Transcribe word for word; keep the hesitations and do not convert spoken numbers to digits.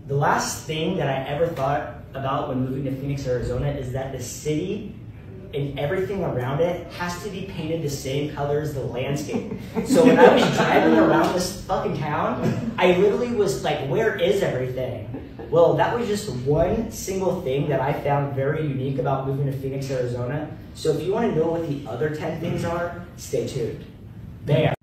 The last thing that I ever thought about when moving to Phoenix, Arizona is that the city and everything around it has to be painted the same color as the landscape. So when I was driving around this fucking town, I literally was like, where is everything? Well, that was just one single thing that I found very unique about moving to Phoenix, Arizona. So if you want to know what the other ten things are, stay tuned. There.